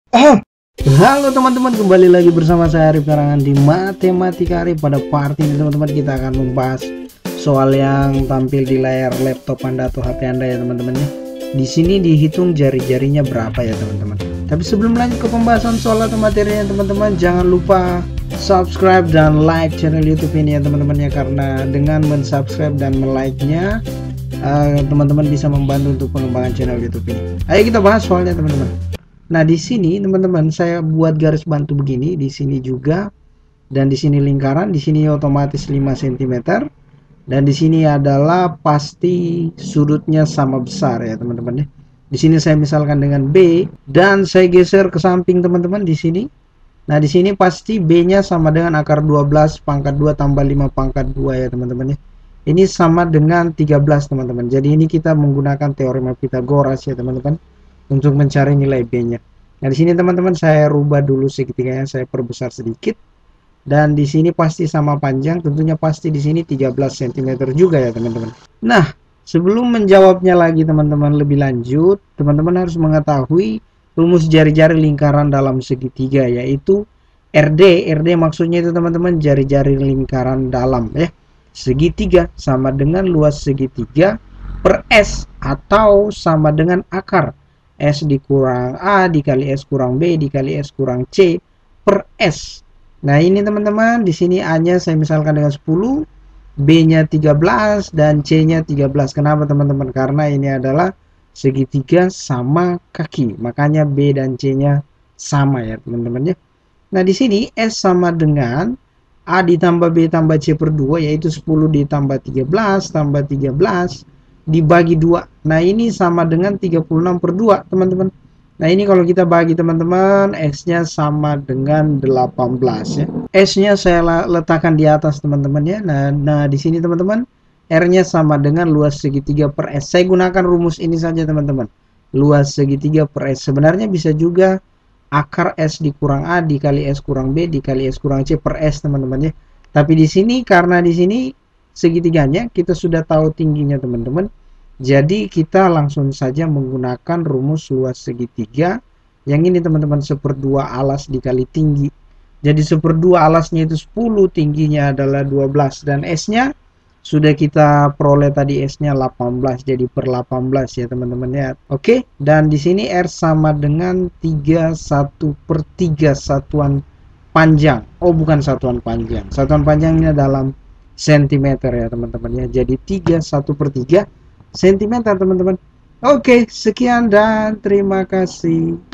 Halo teman-teman, kembali lagi bersama saya Arif Karangan di Matematika Arif. Pada part ini teman-teman kita akan membahas soal yang tampil di layar laptop Anda atau HP Anda ya teman-teman ya. Di sini dihitung jari-jarinya berapa ya teman-teman. Tapi sebelum lanjut ke pembahasan soal atau materinya teman-teman, jangan lupa subscribe dan like channel YouTube ini ya teman-teman ya, karena dengan mensubscribe dan like-nya teman-teman bisa membantu untuk pengembangan channel YouTube ini. Ayo kita bahas soalnya teman-teman. Nah, di sini teman-teman saya buat garis bantu begini, di sini juga, dan di sini lingkaran, di sini otomatis 5 cm, dan di sini adalah pasti sudutnya sama besar ya teman-teman ya. Di sini saya misalkan dengan B dan saya geser ke samping teman-teman di sini. Nah, di sini pasti B-nya sama dengan akar 12 pangkat 2 tambah 5 pangkat 2 ya teman-teman ya. Ini sama dengan 13 teman-teman. Jadi ini kita menggunakan teorema Pythagoras ya teman-teman untuk mencari nilai B-nya. Nah, di sini teman-teman saya rubah dulu segitiganya, saya perbesar sedikit. Dan di sini pasti sama panjang, tentunya pasti di sini 13 cm juga ya teman-teman. Nah, sebelum menjawabnya lagi teman-teman lebih lanjut, teman-teman harus mengetahui rumus jari-jari lingkaran dalam segitiga, yaitu RD. RD maksudnya itu teman-teman jari-jari lingkaran dalam ya. Segitiga sama dengan luas segitiga per S atau sama dengan akar S dikurang A dikali S kurang B dikali S kurang C per S. Nah, ini teman-teman, di sini A-nya saya misalkan dengan 10, B-nya 13 dan C-nya 13. Kenapa teman-teman? Karena ini adalah segitiga sama kaki. Makanya B dan C-nya sama ya teman-teman ya. Nah, di sini S sama dengan A ditambah B tambah C per 2, yaitu 10 ditambah 13 tambah 13 dibagi 2. Nah, ini sama dengan 36 per 2 teman-teman. Nah, ini kalau kita bagi teman-teman, S-nya sama dengan 18 ya. S-nya saya letakkan di atas teman-teman ya. Nah, di sini teman-teman, R-nya sama dengan luas segitiga per S. Saya gunakan rumus ini saja teman-teman. Luas segitiga per S. Sebenarnya bisa juga akar S dikurang A dikali S kurang B dikali S kurang C per S teman-teman ya. Tapi di sini karena di sini segitiganya kita sudah tahu tingginya teman-teman, jadi kita langsung saja menggunakan rumus luas segitiga yang ini teman-teman, 1/2 alas dikali tinggi. Jadi 1/2 alasnya itu 10, tingginya adalah 12 dan S-nya sudah kita peroleh tadi, S-nya 18, jadi per 18 ya teman-teman ya. Oke, dan di sini R sama dengan 31/3 satuan panjang. Oh, bukan satuan panjang. Satuan panjangnya dalam sentimeter ya teman-teman ya. Jadi 31/3 cm teman-teman. Oke, sekian dan terima kasih.